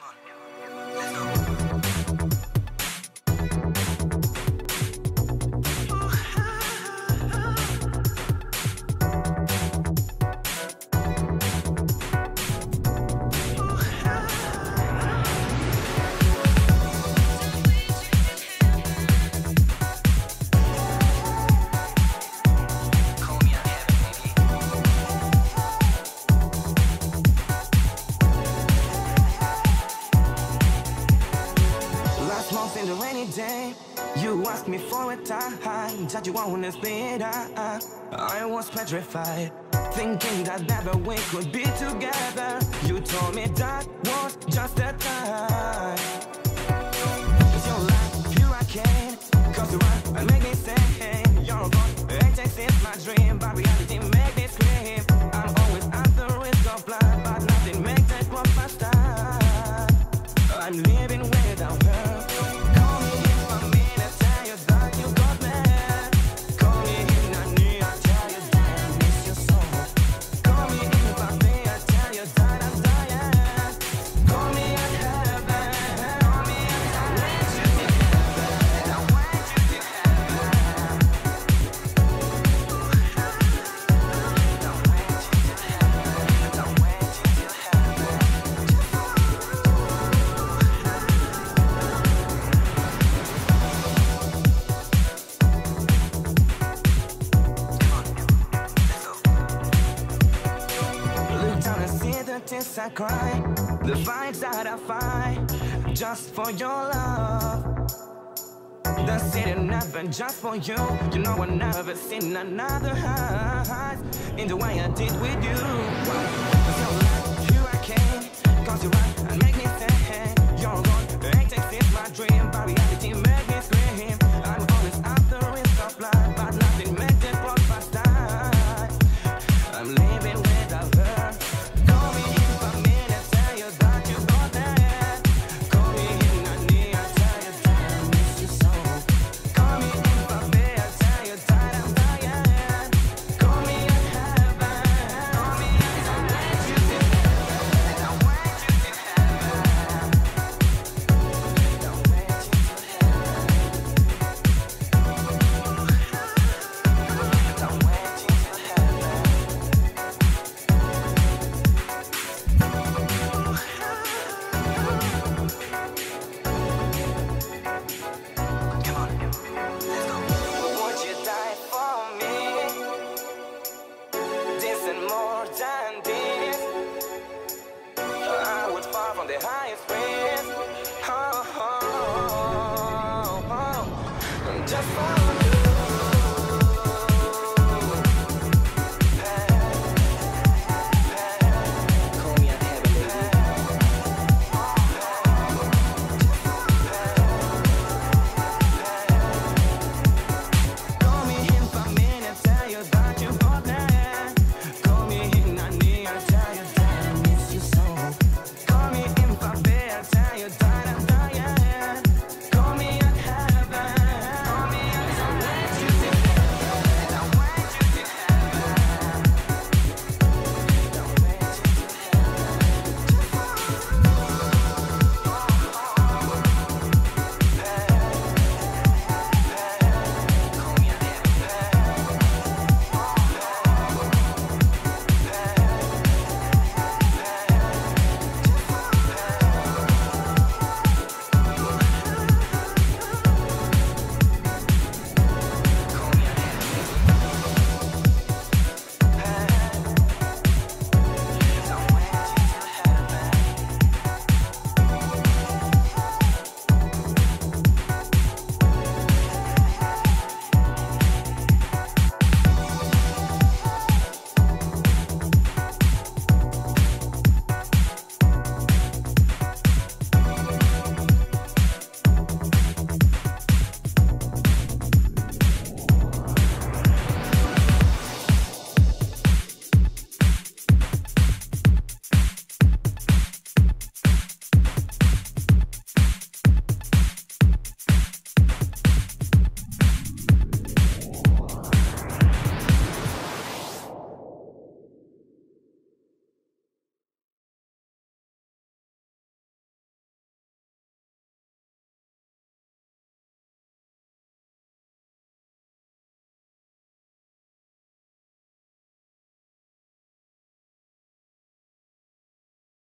In the rainy day, you asked me for a time that you wanna spend. I was petrified, thinking that never we could be together. You told me that was just a time. It's your life, here I came, cause you run and make me sing. You're gone, it is my dream, but reality make me scream. I'm always at the risk of blood, but nothing makes it one faster. I'm living without her. Tears I cry, the fights that I fight, just for your love. The city never just for you. You know I never seen another high in the way I did with you. So like here I came, cause you run and make me think. You're gone, it takes my dream, but reality make me scream. I'm always at the risk of life, but nothing makes it work faster. I'm living without her. More than this, I would fall from the highest place. Just for